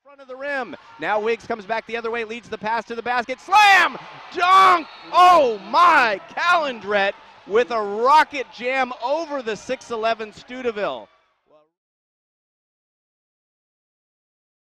front of the rim. Now Wiggs comes back the other way, leads the pass to the basket. Slam! Dunk! Oh my! Callandret with a rocket jam over the 6'11 Studeville.